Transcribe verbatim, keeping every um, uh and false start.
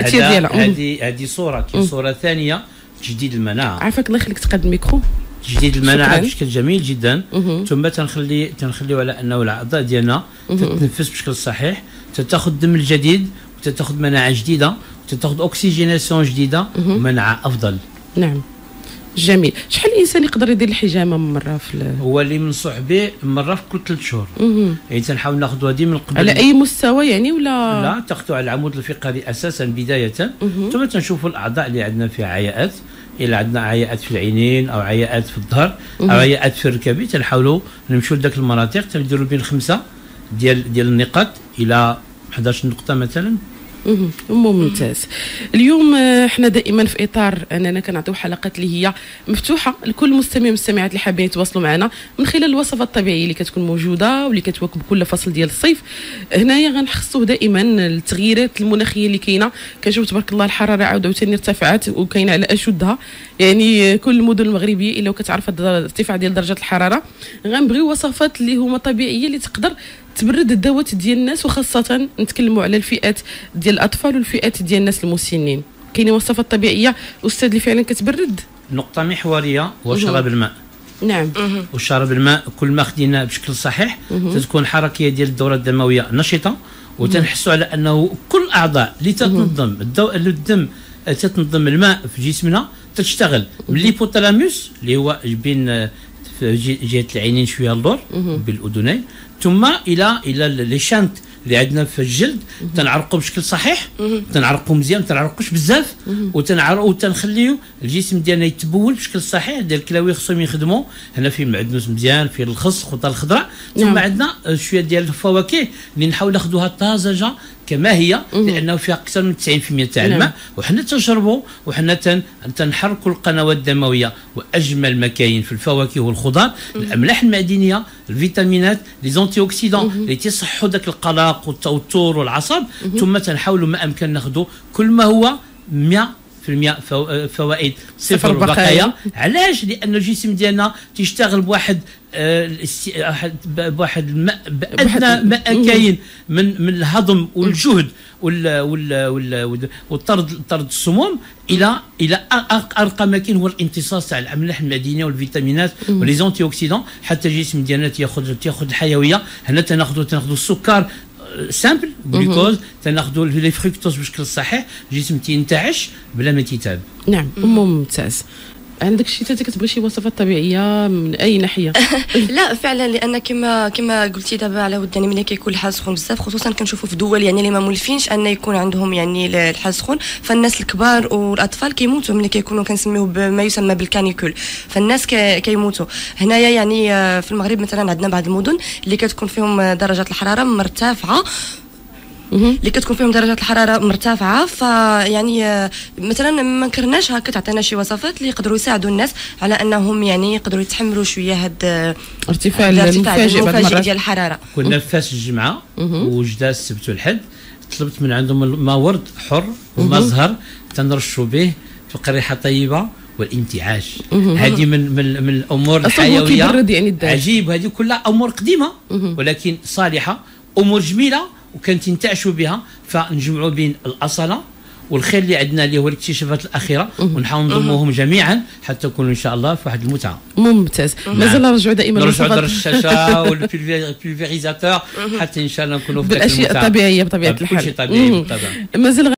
التاثير ديالها. هذه هذه صوره. كاين صوره ثانيه، تجديد المناعه. عافاك الله يخليك تقاد الميكرو. تجديد المناعه بشكل جميل جدا. ثم تنخلي تنخليو على انه الاعضاء ديالنا تتنفس بشكل صحيح، تاخذ الدم الجديد وتاخذ مناعه جديده وتاخذ اوكسجيناسيون جديده ومناعه افضل. نعم جميل. شحال الانسان يقدر يدير الحجامه مره في هو اللي منصوح به مره في كل ثلاث شهور. يعني تنحاول ناخذوها ديما من قبل. على اي مستوى يعني ولا لا تاخذوا على العمود الفقري اساسا بدايه. ثم تنشوفوا الاعضاء اللي عندنا فيها عياءات، الا عندنا عياءات في العينين او عياءات في الظهر او عياءات في الركبه تنحاولوا نمشوا لذاك المناطق، تنديروا بين خمسه ديال ديال النقاط الى احد عشر نقطه مثلا. ممتاز. اليوم احنا دائما في اطار اننا كنعطيو حلقات اللي هي مفتوحه لكل مستمع ومستمعات اللي حابين يتواصلوا معنا من خلال الوصفات الطبيعيه اللي كتكون موجوده واللي كتواكب كل فصل ديال الصيف. هنايا غنحسوه دائما التغييرات المناخيه اللي كاينه، كنشوف تبارك الله الحراره عاود عاوتاني ارتفعت وكاينه على اشدها. يعني كل المدن المغربيه الا كتعرف الارتفاع ديال درجه الحراره غنبغيو وصفات اللي هما طبيعيه اللي تقدر تبرد الدوات ديال الناس، وخاصه نتكلموا على الفئات ديال الاطفال والفئات ديال الناس المسنين. كاينه وصفات طبيعيه استاذ اللي فعلا كتبرد. نقطه محوريه هو شرب الماء. نعم. وشرب الماء كل ما خدينا بشكل صحيح تتكون الحركيه ديال الدوره الدمويه نشطه، وتنحسوا على انه كل الاعضاء اللي تتنظم الدو... الدم تتنظم الماء في جسمنا تشتغل من الهيبوثالاموس اللي هو بين في جهه العينين شويه اللور بالاذنين، ثم الى الى لي شانت اللي عندنا في الجلد تنعرقوا بشكل صحيح، تنعرقوا مزيان، ما تنعرقوش بزاف، وتنعرقوا وتنخليو الجسم ديالنا يتبول بشكل صحيح. ديال الكلاوي خصهم يخدموا هنا فيه المعدنوس مزيان، فيه الخس، الخضر الخضراء، ثم عندنا شويه ديال الفواكه اللي نحاول ناخذوها طازجه كما هي لانه فيها اكثر من تسعين بالمئة تاع الماء، وحنا تنشربوا وحنا تن تنحركوا القنوات الدمويه. واجمل ما كاين في الفواكه والخضار الاملاح المعدنيه، الفيتامينات، لي زونتي اوكسيدون اللي تيصحوا ذاك القلق والتوتر والعصب. ثم تنحاولوا ما امكن ناخذوا كل ما هو مئة في المئة فوائد صفر بقايا. علاش؟ لان الجسم ديالنا تيشتغل بواحد آه بواحد الماء بادنى ما كاين من من الهضم والجهد وال وال والطرد طرد السموم الى الى ارقى ما كاين هو الامتصاص تاع الاملاح المعدنيه والفيتامينات ولي زونتي اوكسيدون، حتى الجسم ديالنا تياخذ تياخذ الحيويه. هنا تناخذوا تناخذوا السكر سامبل جلوكوز، تناخذوا لي فركتوز بشكل صحيح، الجسم تينتعش بلا ما تيتعب. نعم ممتاز. عندك شي حتى كتبغي شي وصفات طبيعيه من اي ناحيه؟ لا فعلا، لان كما كما قلتي دابا على وداني ملي كيكون الحال سخون بزاف، خصوصا كنشوفوا في دول يعني اللي ما مولفينش ان يكون عندهم يعني الحال سخون، فالناس الكبار والاطفال كيموتوا ملي كيكونوا كنسميوه بما يسمى بالكانيكول، فالناس كيموتوا. هنايا يعني في المغرب مثلا عندنا بعض المدن اللي كتكون فيهم درجات الحراره مرتفعه اللي كتكون فيهم درجات الحراره مرتفعه، فيعني مثلا ما نكرناش هكا تعطينا شي وصفات اللي يقدروا يساعدوا الناس على انهم يعني يقدروا يتحملوا شويه هاد ارتفاع المفاجئ ديال الحراره. كنا في فاس الجمعه وجدا السبت والحد، طلبت من عندهم ماء ورد حر وماء زهر تنرشوا به في قريحه طيبه والانتعاش. هذه من من من الامور الحيويه يعني عجيب، هذه كلها امور قديمه ولكن صالحه، امور جميله وكانت ينتعشوا بها. فنجمعوا بين الاصاله والخير اللي عندنا اللي هو الاكتشافات الاخيره ونحاول نضموهم جميعا حتى نكونوا ان شاء الله في واحد المتعه. ممتاز. مازال نرجعوا دائما نرجعوا للرشاشه والبولفيريزاتور حتى ان شاء الله نكونوا في بالاشياء الطبيعيه بطبيعه الحال. كل شيء طبيعي بالطبع. مازال